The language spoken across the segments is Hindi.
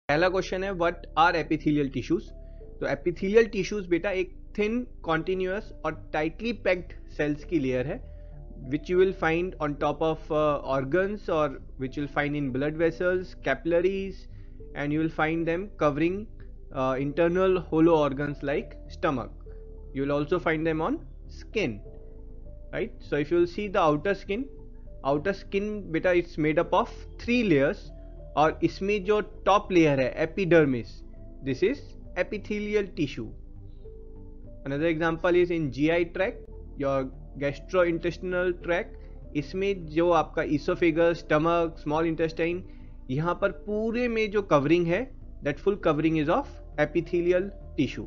पहला क्वेश्चन है व्हाट आर एपिथेलियल टिश्यूज। तो एपिथेलियल टिश्यूज बेटा एक थिन कॉन्टिन्यूअस और टाइटली पैक्ड सेल्स की लेयर है which you will find on top of organs or which you'll find in blood vessels, capillaries, and you will find them covering internal hollow organs like stomach. You will also find them on skin, right? So if you will see the outer skin beta it's made up of 3 layers और इसमें जो top layer है epidermis, this is epithelial tissue. Another example is in GI tract, your gastrointestinal tract, इसमें जो आपका इसोफेगस, स्टमक, स्मॉल इंटेस्टाइन, यहाँ पर पूरे में जो कवरिंग है that full covering is of epithelial tissue.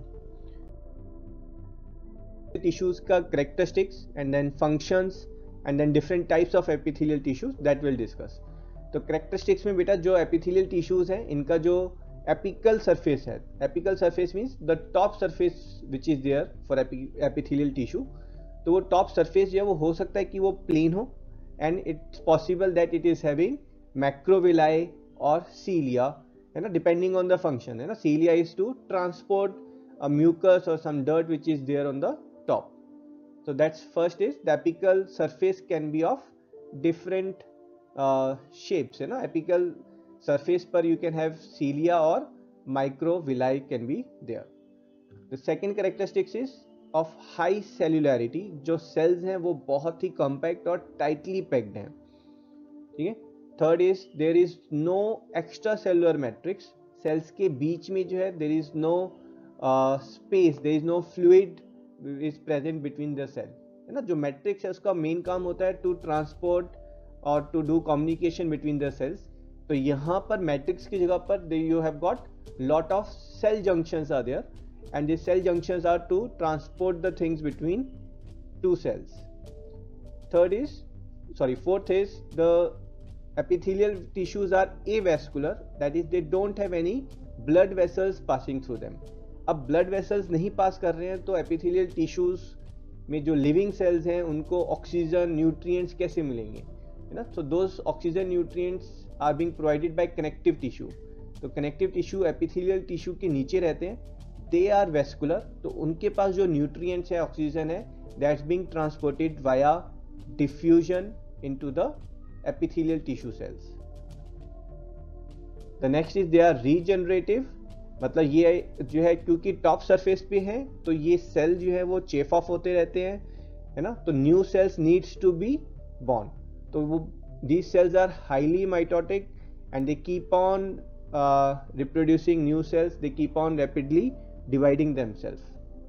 Tissues का characteristics and then functions and then different types of epithelial tissues that will discuss. तो कैरेक्टरिस्टिक्स में बेटा जो एपिथेलियल टिश्यूज हैं इनका जो एपिकल सरफेस है, apical surface means the top surface which is there for epithelial tissue, तो वो टॉप सरफेस जो है वो हो सकता है कि वो प्लेन हो and it's possible that it is having microvilli और सीलिया, है ना, डिपेंडिंग ऑन द फंक्शन, है ना। Cilia is to transport a mucus और some dirt which is there on the top. So that's first is the apical surface can be of different shapes, है ना। एपिकल सरफेस पर यू कैन हैव सीलिया और microvilli can be there. The second characteristics is of high cellularity, जो सेल्स हैं वो बहुत ही कॉम्पैक्ट और टाइटली पैक्ड हैं, ठीक है। Third is there is no extra cellular matrix, cells के बीच में जो है there is no space, there is no fluid is present between the cell, है ना। जो मैट्रिक्स है उसका मेन काम होता है टू ट्रांसपोर्ट और to do communication between the cells. तो यहाँ पर मैट्रिक्स की जगह पर you have got lot of cell junctions are there and these cell junctions are to transport the things between two cells. Fourth is the epithelial tissues are avascular, that is they don't have any blood vessels passing through them. अब blood vessels नहीं पास कर रहे हैं तो epithelial tissues में जो living cells हैं उनको ऑक्सीजन न्यूट्रिएंट्स कैसे मिलेंगे, है ना। so those oxygen nutrients are being provided by connective tissue. तो connective tissue epithelial tissue के नीचे रहते हैं, दे आर वेस्कुलर, तो उनके पास जो न्यूट्रिएंट्स है, ऑक्सीजन है, that's being transported via diffusion into the epithelial tissue cells. The next is they are regenerative, मतलब ये जो है क्योंकि टॉप सरफेस पे है तो ये सेल जो है वो चेफ ऑफ होते रहते हैं, है ना। तो new cells needs to be born, तो वो these cells are highly mitotic and they keep on reproducing new cells, they keep on rapidly dividing themselves.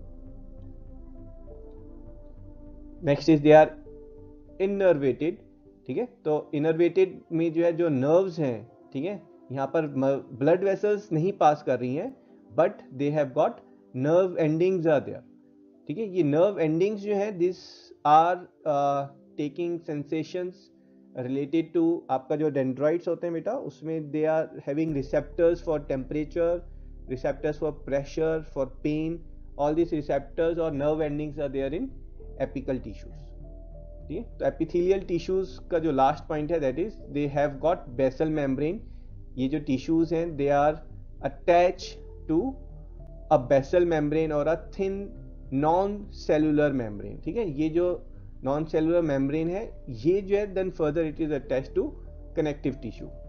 Next is they are innervated, ठीक है। तो innervated में जो है जो nerves हैं, ठीक है, यहाँ पर blood vessels नहीं पास कर रही हैं but they have got nerve endings are there, ठीक है। ये nerve endings जो है these are taking sensations related to आपका जो dendrites होते हैं बेटा उसमें they are having receptors for temperature, receptors for pressure, for pain, all these receptors or nerve endings are there in apical tissues, ठीक है। तो epithelial tissues का जो last point है that is they have got basal membrane, ये जो tissues हैं they are attached to a basal membrane और a thin non-cellular membrane, ठीक है। ये जो non-cellular membrane है ये जो है then further it is attached to connective tissue।